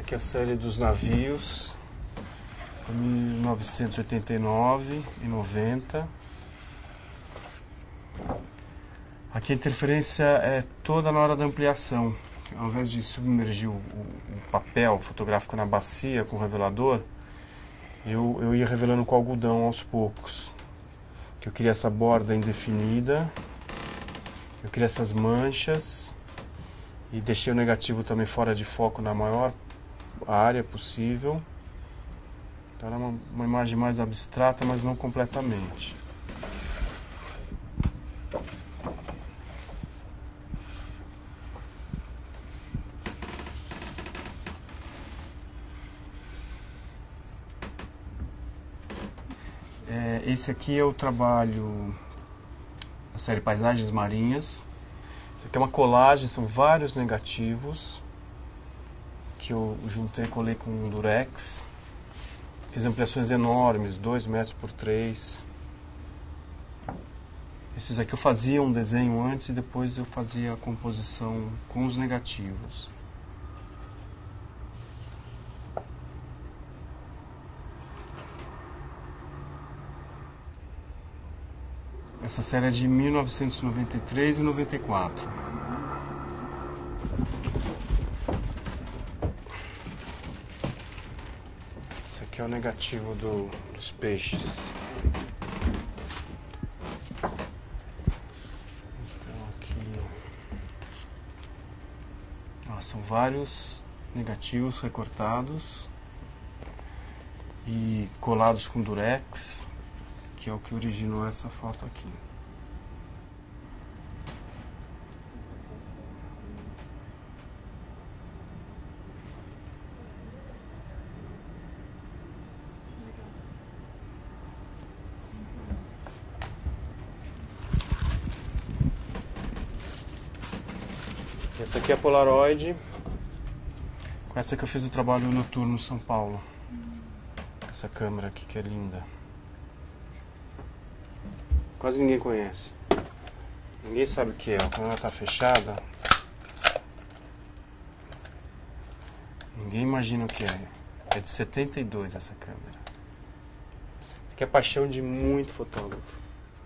aqui é a série dos navios, 1989 e 90. Aqui a interferência é toda na hora da ampliação. Ao invés de submergir o papel fotográfico na bacia com o revelador, eu ia revelando com algodão aos poucos. Eu queria essa borda indefinida, eu queria essas manchas e deixei o negativo também fora de foco na maior área possível. Então era uma imagem mais abstrata, mas não completamente. Esse aqui é o trabalho da série Paisagens Marinhas. Isso aqui é uma colagem, são vários negativos que eu juntei e colei com durex. Fiz ampliações enormes, 2 metros por 3. Esses aqui eu fazia um desenho antes e depois eu fazia a composição com os negativos. Essa série é de 1993 e 94. Esse aqui é o negativo dos peixes. Então aqui... são vários negativos recortados e colados com durex, que é o que originou essa foto aqui. Essa aqui é a Polaroid. Com essa que eu fiz o trabalho noturno em São Paulo. Essa câmera aqui que é linda. Quase ninguém conhece. Ninguém sabe o que é. Quando ela está fechada, ninguém imagina o que é. É de 72 essa câmera. Que é a paixão de muito fotógrafo.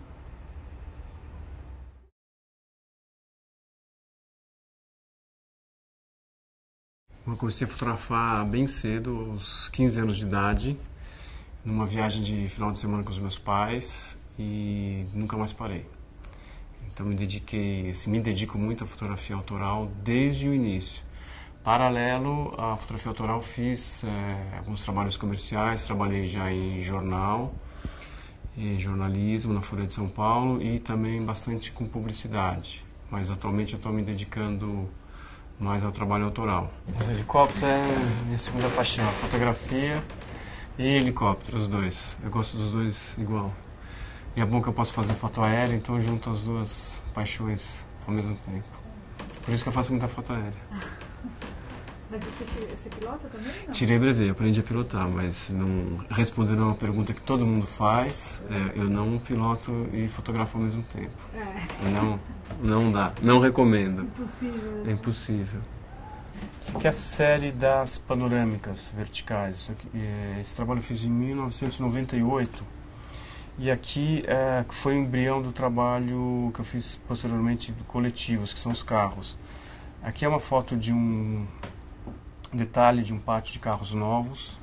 Eu comecei a fotografar bem cedo, aos 15 anos de idade, numa viagem de final de semana com os meus pais, e nunca mais parei. Então me dedico muito à fotografia autoral desde o início. Paralelo à fotografia autoral, fiz alguns trabalhos comerciais, trabalhei já em jornal, em jornalismo na Folha de São Paulo e também bastante com publicidade. Mas atualmente eu estou me dedicando mais ao trabalho autoral. Os helicópteros é minha segunda paixão, a fotografia e helicóptero, os dois. Eu gosto dos dois igual. E é bom que eu posso fazer foto aérea, então eu junto as duas paixões ao mesmo tempo. Por isso que eu faço muita foto aérea. Mas você pilota também? Não? Tirei brevet, aprendi a pilotar, mas não, respondendo a uma pergunta que todo mundo faz, eu não piloto e fotografo ao mesmo tempo. Não dá, não recomendo. Impossível. É impossível. Essa aqui é a série das panorâmicas verticais. Esse trabalho eu fiz em 1998 e aqui foi o embrião do trabalho que eu fiz posteriormente de coletivos, que são os carros. Aqui é uma foto de um detalhe de um pátio de carros novos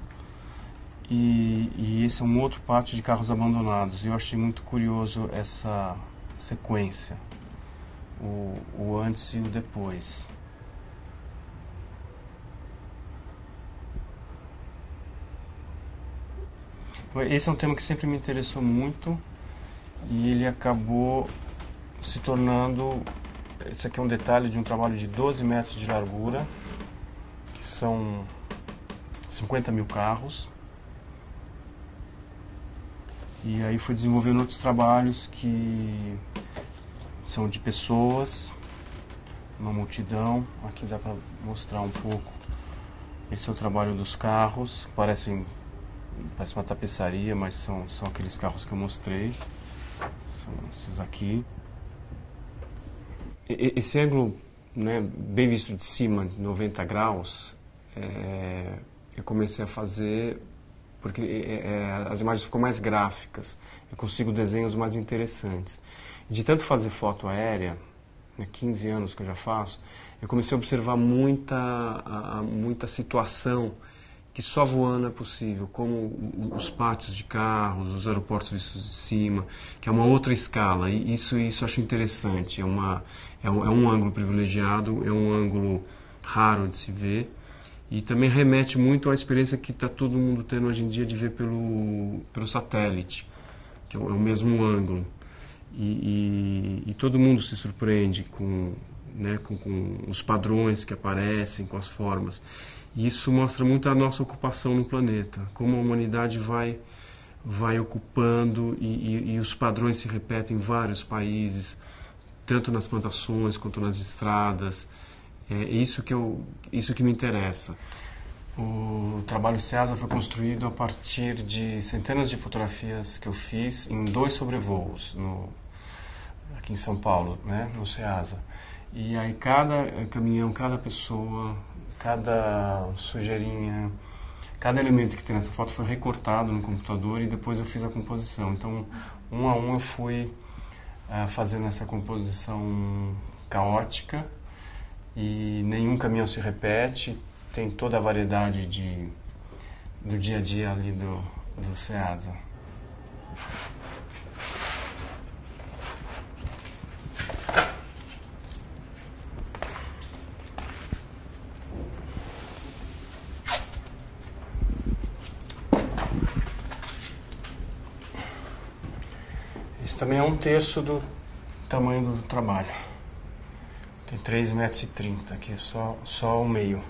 e esse é um outro pátio de carros abandonados. Eu achei muito curioso essa sequência, o antes e o depois. Esse é um tema que sempre me interessou muito e ele acabou se tornando... Esse aqui é um detalhe de um trabalho de 12 metros de largura, que são 50 mil carros. E aí fui desenvolvendo outros trabalhos que são de pessoas, uma multidão. Aqui dá para mostrar um pouco. Esse é o trabalho dos carros, parece uma tapeçaria, mas são aqueles carros que eu mostrei. São esses aqui. Esse ângulo, né, bem visto de cima, 90 graus, eu comecei a fazer porque as imagens ficam mais gráficas, eu consigo desenhos mais interessantes. De tanto fazer foto aérea, 15 anos que eu já faço, eu comecei a observar muita situação que só voando é possível, como os pátios de carros, os aeroportos vistos de cima, que é uma outra escala, e isso eu acho interessante, é um ângulo privilegiado, é um ângulo raro de se ver, e também remete muito à experiência que está todo mundo tendo hoje em dia de ver pelo satélite, que é o mesmo ângulo. E todo mundo se surpreende com os padrões que aparecem, com as formas. E isso mostra muito a nossa ocupação no planeta, como a humanidade vai ocupando e os padrões se repetem em vários países, tanto nas plantações quanto nas estradas. É isso que me interessa. O trabalho Ceasa foi construído a partir de centenas de fotografias que eu fiz em 2 sobrevoos aqui em São Paulo, né, no Ceasa. E aí cada caminhão, cada pessoa, cada sujeirinha, cada elemento que tem nessa foto foi recortado no computador e depois eu fiz a composição. Então, um a um eu fui fazendo essa composição caótica e nenhum caminhão se repete, tem toda a variedade do dia a dia ali do Ceasa. Esse também é 1/3 do tamanho do trabalho. Tem 3,30 metros, aqui é só o meio.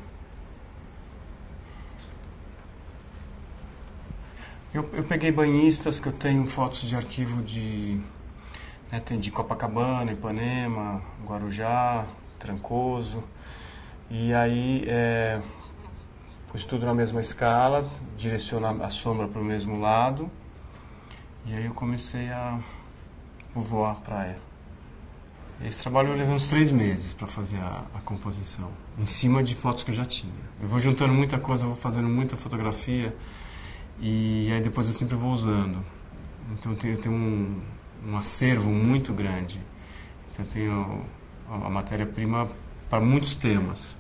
Eu peguei banhistas que eu tenho fotos de arquivo tem de Copacabana, Ipanema, Guarujá, Trancoso. E aí pus tudo na mesma escala, direciono a sombra para o mesmo lado. E aí eu comecei a voar a praia. Esse trabalho eu levei uns 3 meses para fazer a composição, em cima de fotos que eu já tinha. Eu vou juntando muita coisa, eu vou fazendo muita fotografia e aí depois eu sempre vou usando. Então eu tenho um acervo muito grande. Então eu tenho a matéria-prima para muitos temas.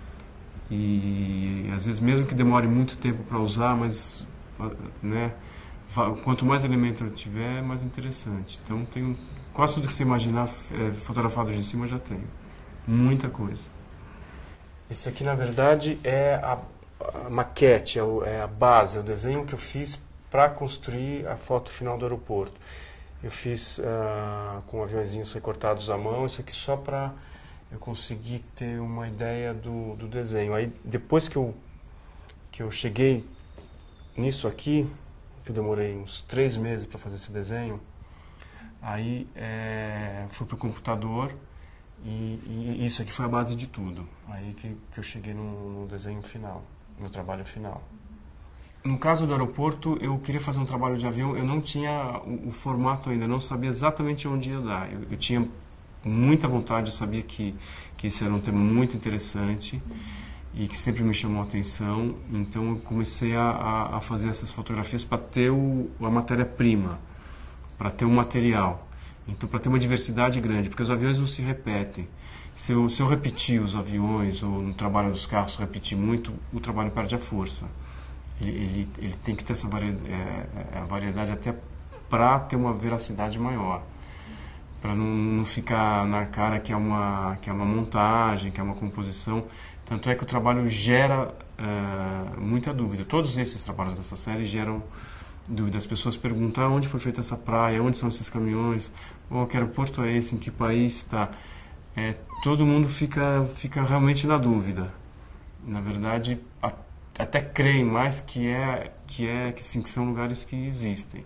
E às vezes mesmo que demore muito tempo para usar, mas quanto mais elemento eu tiver, mais interessante. Então tenho quase tudo que você imaginar fotografado de cima eu já tenho. Muita coisa. Isso aqui na verdade é a maquete, é a base, é o desenho que eu fiz para construir a foto final do aeroporto. Eu fiz com aviõezinhos recortados à mão, isso aqui só para eu conseguir ter uma ideia do desenho. Aí depois que eu cheguei nisso aqui, que eu demorei uns 3 meses para fazer esse desenho, aí fui para o computador e isso aqui foi a base de tudo. Aí que eu cheguei no desenho final, no trabalho final. No caso do aeroporto, eu queria fazer um trabalho de avião, eu não tinha o formato ainda, não sabia exatamente onde ia dar. Eu tinha muita vontade, eu sabia que esse era um tema muito interessante e que sempre me chamou a atenção, então eu comecei a fazer essas fotografias para ter a matéria-prima, para ter um material, então para ter uma diversidade grande, porque os aviões não se repetem. Se eu repetir os aviões ou no trabalho dos carros repetir muito, o trabalho perde a força. Ele tem que ter essa variedade até para ter uma veracidade maior, para não ficar na cara que é uma montagem, que é uma composição. Tanto é que o trabalho gera muita dúvida. Todos esses trabalhos dessa série geram dúvida. As pessoas perguntam onde foi feita essa praia, onde são esses caminhões, que aeroporto é esse, em que país está. Todo mundo fica realmente na dúvida. Na verdade, até creem mais que são lugares que existem.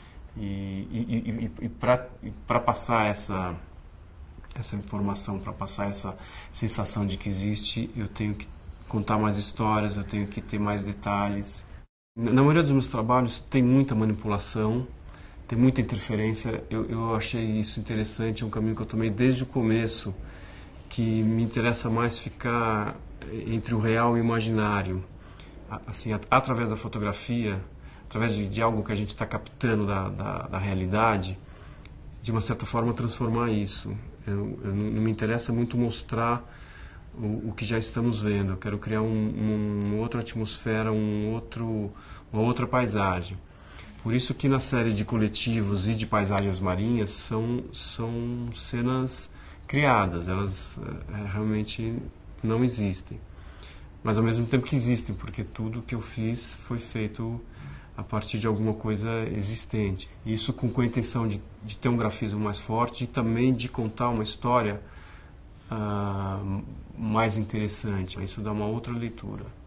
E para passar essa informação, para passar essa sensação de que existe, eu tenho que contar mais histórias, eu tenho que ter mais detalhes. Na maioria dos meus trabalhos tem muita manipulação, tem muita interferência. Eu achei isso interessante, é um caminho que eu tomei desde o começo, que me interessa mais ficar entre o real e o imaginário, assim, através da fotografia, através de algo que a gente está captando da realidade, de uma certa forma transformar isso. Não me interessa muito mostrar o que já estamos vendo. Eu quero criar uma outra atmosfera, uma outra paisagem. Por isso que na série de coletivos e de paisagens marinhas são cenas criadas, elas realmente não existem. Mas ao mesmo tempo que existem, porque tudo que eu fiz foi feito a partir de alguma coisa existente. Isso com a intenção de ter um grafismo mais forte e também de contar uma história mais interessante. Isso dá uma outra leitura.